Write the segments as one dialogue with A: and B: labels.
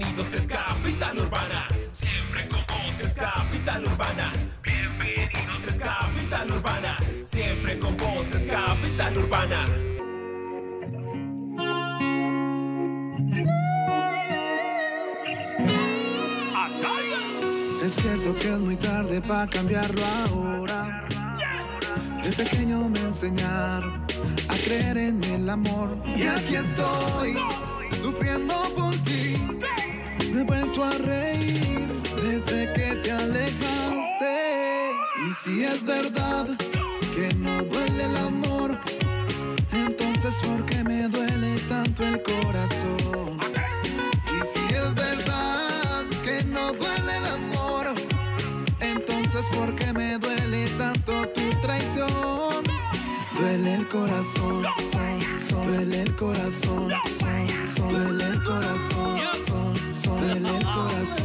A: Bienvenidos, es Capital Urbana. Siempre con vos, es Capital Urbana. Bienvenidos, es Capital Urbana. Siempre con vos, es Capital Urbana.
B: Es cierto que es muy tarde para cambiarlo ahora. De pequeño me enseñaron a creer en el amor. Y aquí estoy, sufriendo por ti. Me he vuelto a reír desde que te alejaste. Y si es verdad que no duele el amor, entonces ¿por qué me duele tanto el corazón? Y si es verdad que no duele el amor, entonces ¿por qué me duele tanto tu traición? Duele el corazón, duele el corazón, duele el corazón, duele el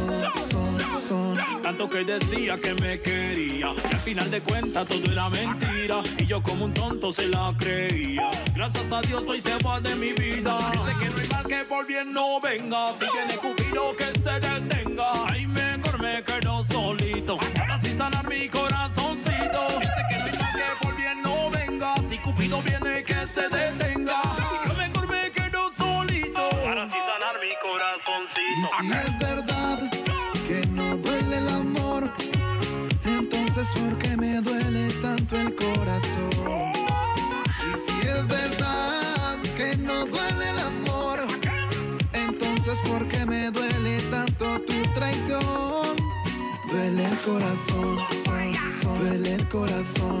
B: corazón.
C: Tanto que decía que me quería, y al final de cuentas todo era mentira, y yo como un tonto se la creía. Gracias a Dios hoy se va de mi vida. Dice que no hay mal que por bien no venga, si viene Cupido que se detenga. Ay, mejor me quedo solito, para así sanar mi corazoncito. Dice que no hay mal que por bien no venga, si Cupido viene que se detenga. Yo mejor me quedo solito, para así sanar mi corazoncito.
B: Y si es verdad que no duele el amor, entonces ¿por qué me duele tanto el corazón? Y si es verdad que no duele el amor, entonces ¿por qué me duele tanto tu traición? Duele el corazón, duele el corazón,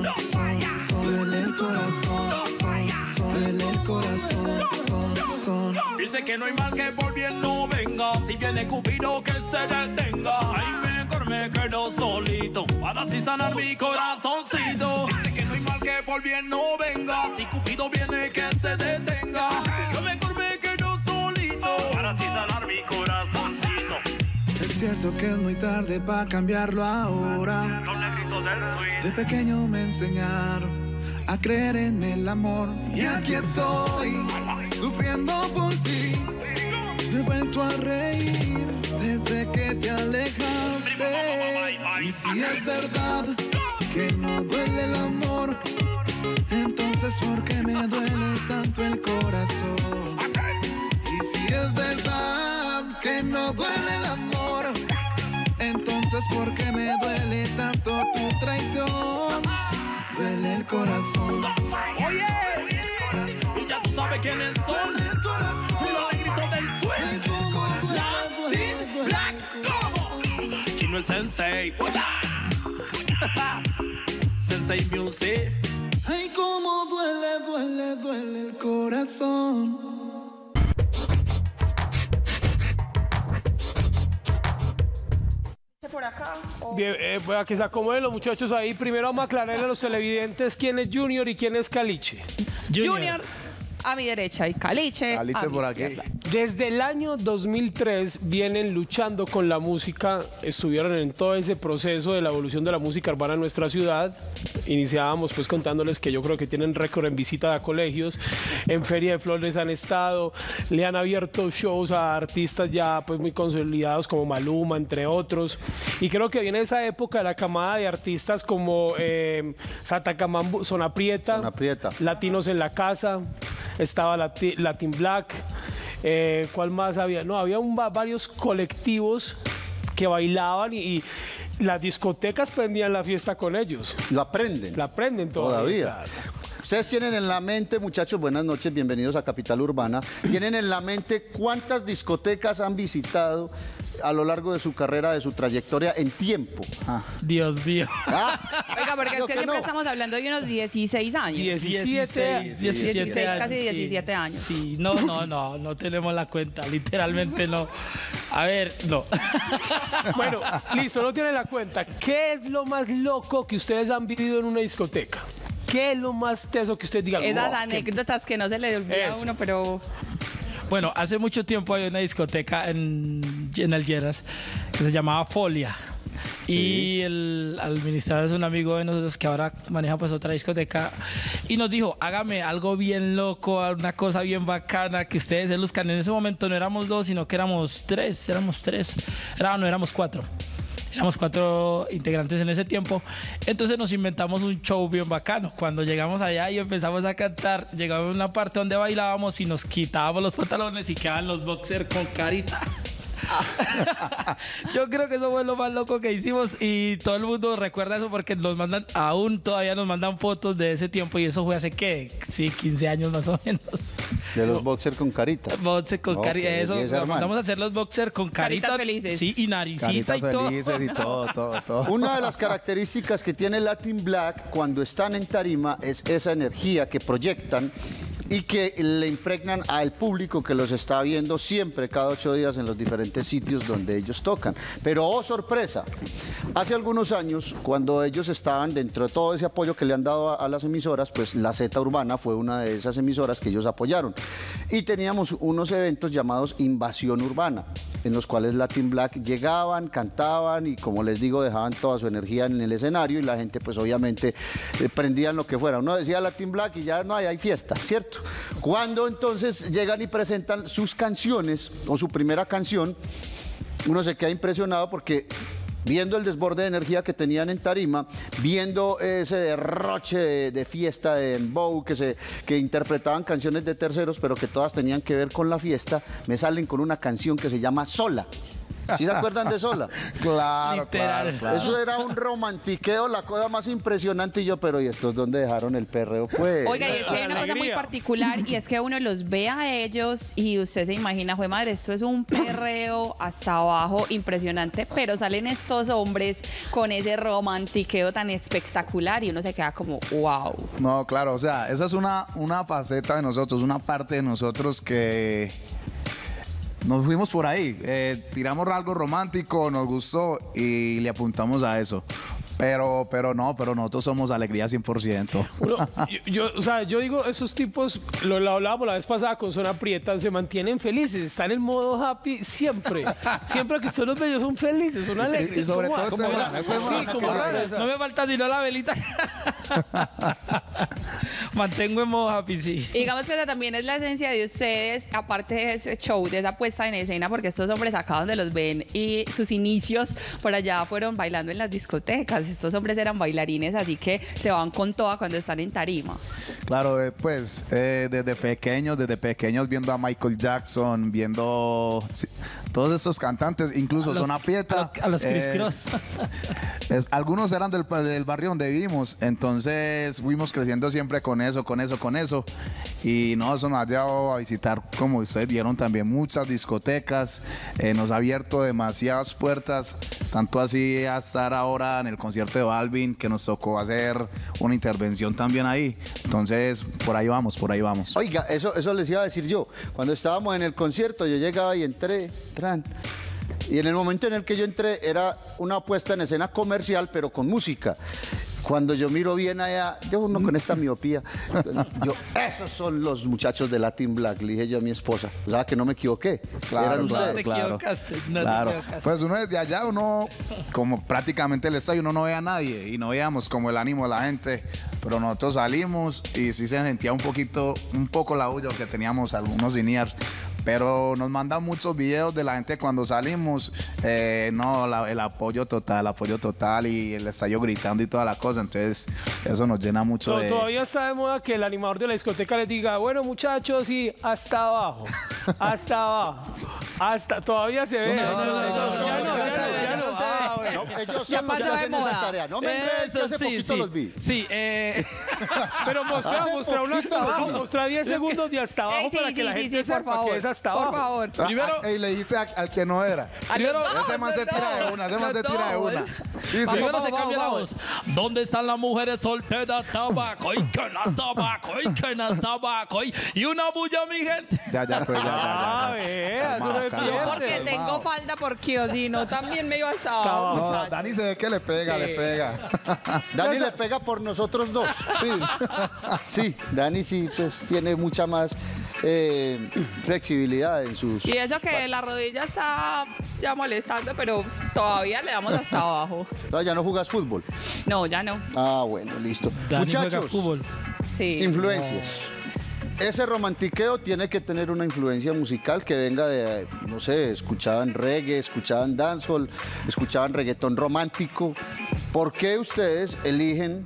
B: duele el corazón, duele el corazón.
C: Dice que no hay mal que por bien no venga, si viene Cupido que se detenga. Ay, mejor me quedo solito, para así sanar mi corazoncito. Dice que no hay mal que por bien no venga, si Cupido viene que se detenga. Yo mejor me quedo solito, para así sanar mi corazoncito.
B: Es cierto que es muy tarde para cambiarlo ahora.
C: Los negritos del Luis.
B: De pequeño me enseñaron a creer en el amor. Y aquí estoy, sufriendo por ti. Me he vuelto a reír desde que te alejaste. Y si es verdad que no duele el amor, entonces ¿por qué me duele tanto el corazón? Y si es verdad que no duele el amor, entonces ¿por qué me duele tanto tu traición? Duele el corazón.
C: Oye, y ya tú sabes quiénes son. Los negritos del suelo. Latin Black como Chino el Sensei. Sensei Music.
B: Ay, cómo duele, duele, duele el corazón.
D: Por acá.
E: Bien, pues aquí se acomoden los muchachos ahí. Primero vamos a aclararle a los televidentes quién es Junior y quién es Caliche.
D: Junior a mi derecha y Caliche.
F: Caliche por aquí.
E: Desde el año 2003 vienen luchando con la música, estuvieron en todo ese proceso de la evolución de la música urbana en nuestra ciudad. Iniciábamos pues contándoles que yo creo que tienen récord en visita a colegios, en Feria de Flores han estado, le han abierto shows a artistas ya pues muy consolidados como Maluma, entre otros. Y creo que viene esa época de la camada de artistas como Satacamambu, Zona Prieta, Latinos en la Casa, estaba Latin Black. ¿Cuál más había? No, había varios colectivos que bailaban y las discotecas prendían la fiesta con ellos.
F: ¿La prenden?
E: La prenden todavía.
F: Claro. Ustedes tienen en la mente, muchachos, buenas noches, bienvenidos a Capital Urbana. ¿Tienen en la mente cuántas discotecas han visitado a lo largo de su carrera, de su trayectoria en tiempo?
C: Dios mío.
D: Oiga, porque es que siempre estamos hablando de unos 16 años.
E: 17
C: años.
D: 16, casi 17 años.
C: Sí, no tenemos la cuenta, literalmente no. A ver, no.
E: Bueno, listo, no tienen la cuenta. ¿Qué es lo más loco que ustedes han vivido en una discoteca? ¿Qué es lo más teso que ustedes digan?
D: Esas anécdotas que no se le olvida a uno, pero...
C: Bueno, hace mucho tiempo había una discoteca en el Lleras que se llamaba Folia.
G: Y el administrador es un amigo de nosotros que ahora maneja pues otra discoteca y nos dijo, hágame algo bien loco, una cosa bien bacana que ustedes se luzcan. En ese momento no éramos 2, sino que éramos 3. No, éramos 4. Éramos 4 integrantes en ese tiempo. Entonces nos inventamos un show bien bacano. Cuando llegamos allá y empezamos a cantar, llegamos a una parte donde bailábamos y nos quitábamos los pantalones y quedaban los boxers con carita. Yo creo que eso fue lo más loco que hicimos y todo el mundo recuerda eso porque todavía nos mandan fotos de ese tiempo y eso fue hace, ¿qué? Sí, 15 años más o menos.
F: De los boxers con carita.
G: Boxers con carita, eso. Vamos a hacer los boxers con carita.
D: Caritas felices.
G: Sí, y naricita y todo.
H: Felices y todo.
F: Una de las características que tiene Latin Black cuando están en tarima es esa energía que proyectan y que le impregnan al público que los está viendo siempre, cada 8 días en los diferentes sitios donde ellos tocan. Pero, oh sorpresa, hace algunos años, cuando ellos estaban dentro de todo ese apoyo que le han dado a las emisoras, pues la Z Urbana fue una de esas emisoras que ellos apoyaron. Y teníamos unos eventos llamados Invasión Urbana, en los cuales Latin Black llegaban, cantaban y, como les digo, dejaban toda su energía en el escenario y la gente pues obviamente prendían lo que fuera. Uno decía Latin Black y ya no hay fiesta, ¿cierto? Cuando entonces llegan y presentan sus canciones o su primera canción, uno se queda impresionado porque viendo el desborde de energía que tenían en tarima, viendo ese derroche de fiesta, de dembow, que interpretaban canciones de terceros, pero que todas tenían que ver con la fiesta, me salen con una canción que se llama Sola. ¿Sí se acuerdan de Sola?
H: Claro.
F: Eso era un romantiqueo, la cosa más impresionante. Y yo, pero ¿y estos dónde dejaron el perreo? Pues.
D: Oiga, y es que hay una cosa muy particular y es que uno los ve a ellos y usted se imagina, fue madre, esto es un perreo hasta abajo impresionante, pero salen estos hombres con ese romantiqueo tan espectacular y uno se queda como, wow.
H: No, claro, o sea, esa es una faceta de nosotros, una parte de nosotros que nos fuimos por ahí, tiramos algo romántico, nos gustó y le apuntamos a eso. Pero nosotros somos alegría 100%.
E: Yo digo, esos tipos, lo hablábamos la vez pasada con Zona Prieta, se mantienen felices, están en modo happy siempre. Siempre que usted los ve, ellos son felices, son alegres.
H: Y sobre todo
G: No me falta sino la velita. Mantengo en modo happy, sí.
D: Y digamos que esa también es la esencia de ustedes, aparte de ese show, de esa puesta en escena, porque estos hombres acá donde los ven y sus inicios por allá fueron bailando en las discotecas. Estos hombres eran bailarines, así que se van con toda cuando están en tarima.
H: Claro, desde pequeños viendo a Michael Jackson, viendo todos estos cantantes, incluso Zona Prieta.
G: A los Chris Cross.
H: Algunos eran del barrio donde vivimos, entonces fuimos creciendo siempre con eso. Y no, eso nos ha llevado a visitar, como ustedes vieron, también muchas discotecas, nos ha abierto demasiadas puertas, tanto así a estar ahora en el concierto de Balvin, que nos tocó hacer una intervención también ahí. Entonces, por ahí vamos.
F: Oiga, eso les iba a decir yo. Cuando estábamos en el concierto, yo llegaba y entré, y en el momento en el que yo entré era una puesta en escena comercial, pero con música. Cuando yo miro bien allá, uno con esta miopía, esos son los muchachos de Latin Black, le dije yo a mi esposa. O sea, que no me equivoqué. Eran ustedes.
H: Claro. Pues uno desde allá, como prácticamente el estadio, uno no ve a nadie y no veíamos como el ánimo de la gente. Pero nosotros salimos y sí se sentía un poco la bulla que teníamos algunos INEAR. Pero nos mandan muchos videos de la gente cuando salimos, el apoyo total y el estadio gritando y toda la cosa, entonces eso nos llena mucho de...
E: Todavía está de moda que el animador de la discoteca les diga, bueno muchachos, y hasta abajo, todavía se ve.
F: Ya no se ve. Ellos son los que hacen esa tarea, no me enredes, que hace poquito los vi.
E: Sí, pero mostra uno hasta abajo, mostra 10 segundos de hasta abajo para que la gente sepa que es hasta abajo.
D: Por favor.
H: Primero, y le dijiste al que no era. Ese man se tira de una,
G: Primero se cambia la voz. ¿Dónde están las mujeres solteras? Tabaco y que no es tabaco y una bulla, mi gente.
D: Porque tengo falda porque si no también me iba hasta abajo.
H: No, Dani se ve que le pega.
F: Dani le pega por nosotros dos. Sí, Dani sí, pues tiene mucha más flexibilidad en sus...
D: Y eso que la rodilla está ya molestando, pero todavía le damos hasta abajo.
F: ¿Ya no jugas fútbol?
D: No, ya no.
F: Ah, bueno, listo.
G: Dani juega
F: Muchachos,
G: fútbol.
D: Sí.
F: influencias. Ese romantiqueo tiene que tener una influencia musical que venga de, no sé, escuchaban reggae, escuchaban dancehall, escuchaban reggaetón romántico. ¿Por qué ustedes eligen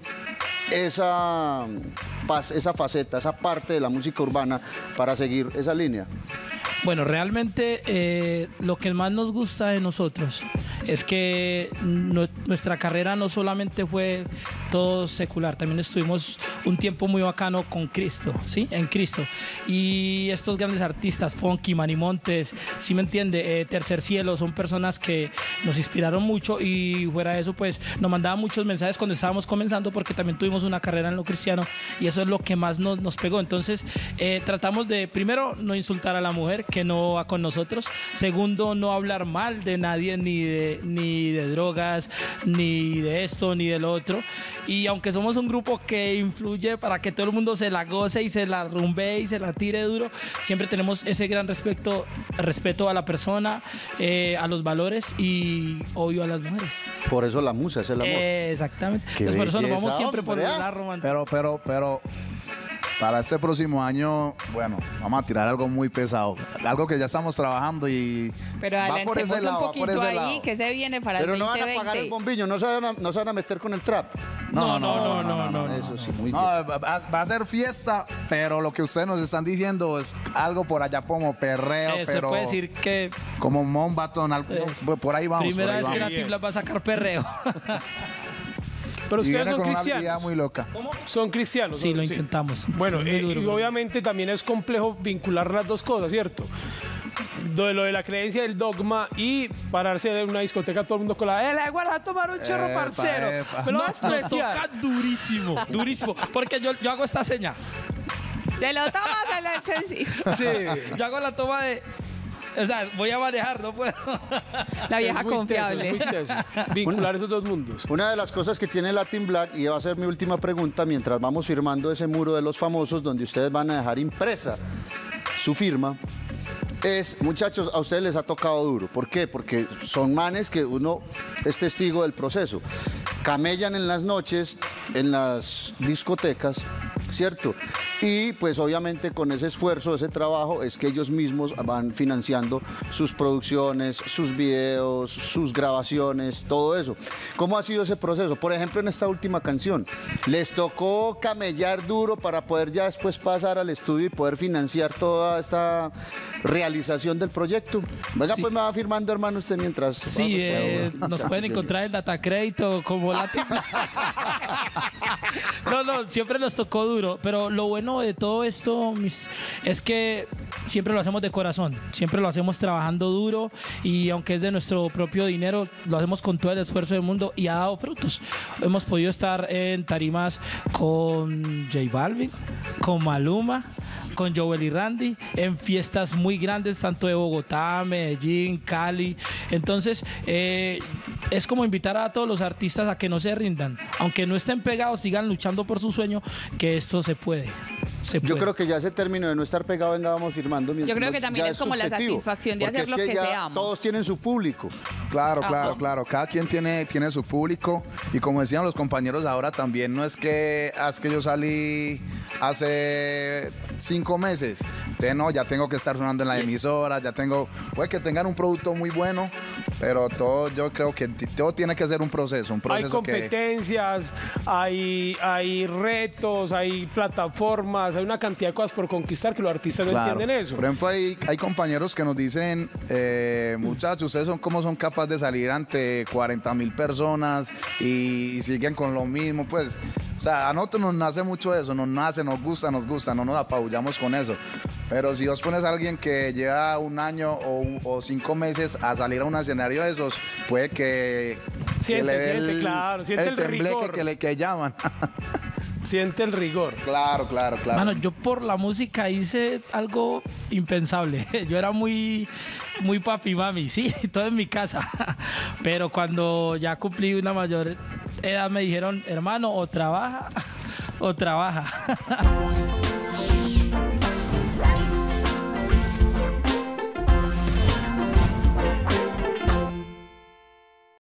F: esa faceta, esa parte de la música urbana para seguir esa línea?
G: Bueno, realmente lo que más nos gusta de nosotros es que nuestra carrera no solamente fue todo secular, también estuvimos un tiempo muy bacano con Cristo, ¿sí? En Cristo. Y estos grandes artistas, Funky, Manny Montes, ¿sí me entiende? Tercer Cielo, son personas que nos inspiraron mucho y fuera de eso, pues nos mandaban muchos mensajes cuando estábamos comenzando porque también tuvimos una carrera en lo cristiano y eso es lo que más nos pegó. Entonces, tratamos de, primero, no insultar a la mujer que no va con nosotros. Segundo, no hablar mal de nadie, ni de drogas, ni de esto, ni del otro. Y aunque somos un grupo que influye para que todo el mundo se la goce y se la rumbee y se la tire duro, siempre tenemos ese gran respeto a la persona, a los valores y obvio a las mujeres.
F: Por eso la musa es el amor.
G: Exactamente. Entonces por eso nos vamos siempre por el lado romántico.
H: Pero para este próximo año, bueno, vamos a tirar algo muy pesado. Algo que ya estamos trabajando y
D: pero
H: va por ese lado,
D: un poquito
H: va por ese
D: ahí,
H: lado.
D: que se viene para
F: Pero
D: el
F: no
D: 2020.
F: van a apagar el bombillo, no se van a meter con el trap.
G: No.
F: Eso sí, muy
H: No,
F: bien.
H: va a ser fiesta, pero lo que ustedes nos están diciendo es algo por allá como perreo,
G: Se
H: pero
G: puede decir que
H: como Mombaton, por ahí vamos.
G: primera
H: por ahí
G: vez que
H: vamos.
G: la Tibla va a sacar perreo.
E: Pero
H: Y
E: ustedes
H: viene
E: son
H: con una habilidad
E: cristianos.
H: muy loca.
E: Son cristianos.
G: Sí,
E: ¿no?
G: lo intentamos.
E: Bueno,
G: Muy duro,
E: y
G: muy
E: obviamente también es complejo vincular las dos cosas, ¿cierto? Lo de la creencia del dogma y pararse en una discoteca todo el mundo con la igual a tomar un chorro,
H: Epa,
E: parcero.
H: epa.
E: Me lo vas a
G: Nos
E: despreciar.
G: toca durísimo, durísimo. Porque yo hago esta seña.
D: Se lo toma, se lo echa encima.
E: Sí.
G: Yo hago la toma de... O sea, voy a manejar, no puedo.
D: La vieja
E: Es muy
D: confiable.
E: teso, es muy teso. Vincular esos dos mundos.
F: Una de las cosas que tiene Latin Black, y va a ser mi última pregunta, mientras vamos firmando ese muro de los famosos, donde ustedes van a dejar impresa su firma, es, muchachos, a ustedes les ha tocado duro. ¿Por qué? Porque son manes que uno es testigo del proceso. Camellan en las noches, en las discotecas, ¿cierto? Y pues obviamente con ese esfuerzo, ese trabajo, es que ellos mismos van financiando sus producciones, sus videos, sus grabaciones, todo eso. ¿Cómo ha sido ese proceso? Por ejemplo, en esta última canción, ¿les tocó camellar duro para poder ya después pasar al estudio y poder financiar toda esta realización del proyecto? Venga,
G: Sí.
F: pues me va firmando, hermano, usted mientras...
G: Sí,
F: vamos,
G: nos pueden encontrar en Datacrédito como Latin. No, siempre nos tocó duro, pero lo bueno de todo esto es que siempre lo hacemos de corazón, siempre lo hacemos trabajando duro y aunque es de nuestro propio dinero, lo hacemos con todo el esfuerzo del mundo y ha dado frutos. Hemos podido estar en tarimas con J Balvin, con Maluma, con Joel y Randy, en fiestas muy grandes, tanto de Bogotá, Medellín, Cali. Entonces, es como invitar a todos los artistas a que no se rindan. Aunque no estén pegados, sigan luchando por su sueño, que esto se puede.
F: Yo creo que ya ese término de no estar pegado, venga, vamos firmando.
D: Yo creo que también
F: ya
D: es como la
F: subjetivo,
D: satisfacción de
F: porque
D: hacer lo
F: es
D: que
F: ya
D: se ama.
F: Todos tienen su público.
H: Claro.
D: Ajá.
H: Cada quien tiene su público. Y como decían los compañeros ahora también, no es que yo salí hace 5 meses. Entonces, no, ya tengo que estar sonando en la emisora, puede que tengan un producto muy bueno, pero yo creo que todo tiene que ser un proceso
E: Hay competencias, hay retos, hay plataformas, hay una cantidad de cosas por conquistar que los artistas no entienden eso.
H: Por ejemplo, hay compañeros que nos dicen, muchachos, ustedes son capaces de salir ante 40,000 personas y siguen con lo mismo, pues, o sea, a nosotros nos nace mucho eso, nos gusta, no nos apabullamos con eso. Pero si vos pones a alguien que lleva 1 año o 5 meses a salir a un escenario de esos, puede que
E: Siente
H: le dé
E: el rigor.
H: que llaman.
E: Siente el rigor.
H: Claro.
G: Mano, yo por la música hice algo impensable. Yo era muy papi mami, sí, todo en mi casa. Pero cuando ya cumplí una mayor edad me dijeron, hermano, o trabaja o trabaja.